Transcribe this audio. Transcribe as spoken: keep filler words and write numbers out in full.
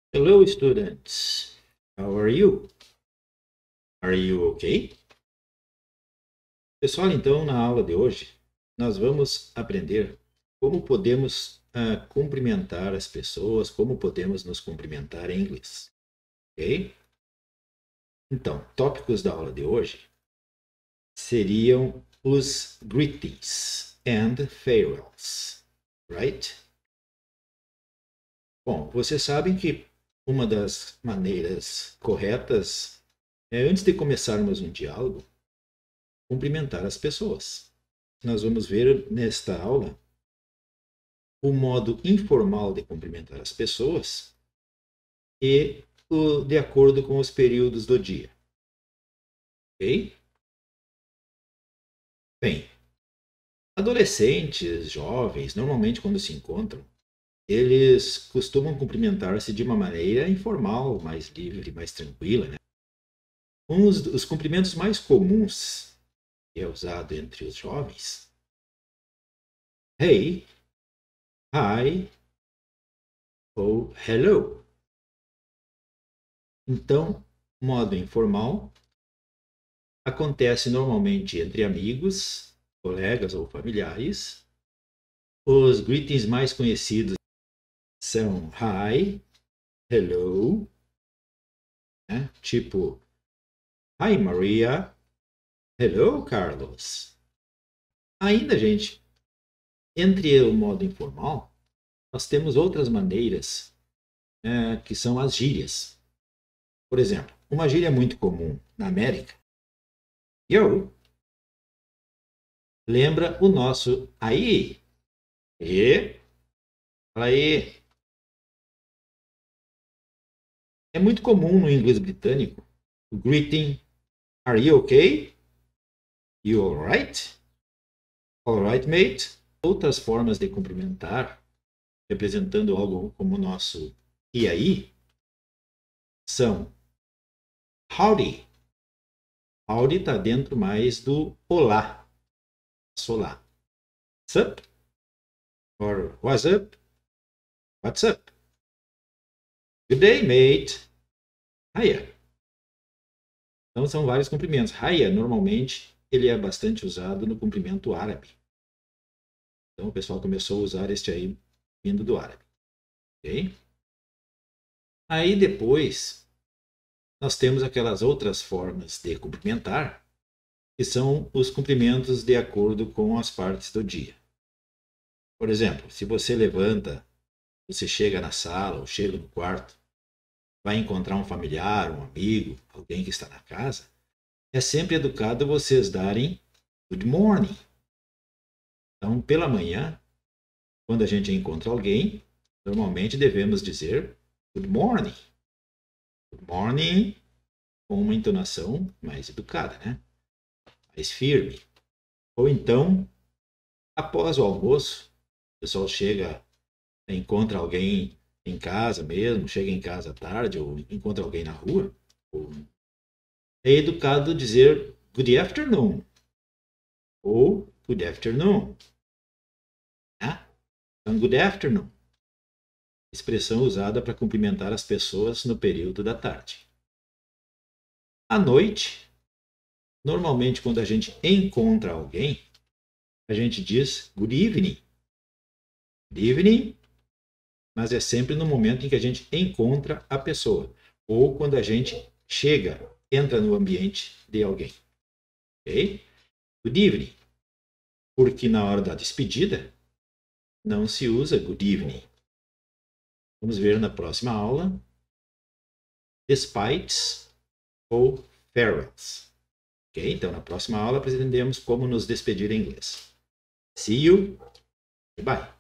Hello, students. How are you? Are you okay? Pessoal, então, na aula de hoje, nós vamos aprender como podemos uh, cumprimentar as pessoas, como podemos nos cumprimentar em inglês. Ok? Então, tópicos da aula de hoje seriam os greetings and farewells, right? Bom, vocês sabem que uma das maneiras corretas é, antes de começarmos um diálogo, cumprimentar as pessoas. Nós vamos ver nesta aula o modo informal de cumprimentar as pessoas e o, de acordo com os períodos do dia. Ok? Bem, adolescentes, jovens, normalmente quando se encontram, eles costumam cumprimentar-se de uma maneira informal, mais livre, mais tranquila, né? Um dos cumprimentos mais comuns que é usado entre os jovens: hey, hi ou hello. Então, modo informal acontece normalmente entre amigos, colegas ou familiares. Os greetings mais conhecidos são hi, hello, né? Tipo hi Maria, hello Carlos. Ainda, gente, entre o modo informal, nós temos outras maneiras é, que são as gírias. Por exemplo, uma gíria muito comum na América, yo, lembra o nosso aí. E, fala aí. É muito comum no inglês britânico o greeting, are you okay? You alright? Alright, mate? Outras formas de cumprimentar, representando algo como o nosso e aí, são howdy. Howdy está dentro mais do olá. Olá. What's up? Or what's up? What's up? Good day, mate. Hiya. Então são vários cumprimentos. Hiya, normalmente, ele é bastante usado no cumprimento árabe. Então o pessoal começou a usar este aí vindo do árabe. Ok? Aí depois nós temos aquelas outras formas de cumprimentar, que são os cumprimentos de acordo com as partes do dia. Por exemplo, se você levanta, você chega na sala ou chega no quarto, vai encontrar um familiar, um amigo, alguém que está na casa, é sempre educado vocês darem good morning. Então, pela manhã, quando a gente encontra alguém, normalmente devemos dizer good morning. Good morning, com uma entonação mais educada, né? Mais firme. Ou então, após o almoço, o pessoal chega, encontra alguém em casa mesmo, chega em casa à tarde ou encontra alguém na rua, ou... é educado dizer good afternoon ou good afternoon. Né? Então, good afternoon. Expressão usada para cumprimentar as pessoas no período da tarde. À noite, normalmente quando a gente encontra alguém, a gente diz good evening. Good evening, mas é sempre no momento em que a gente encontra a pessoa ou quando a gente chega, entra no ambiente de alguém. Ok? Good evening. Porque na hora da despedida, não se usa good evening. Vamos ver na próxima aula despites ou farewells. Ok? Então, na próxima aula, aprendemos como nos despedir em inglês. See you. Bye.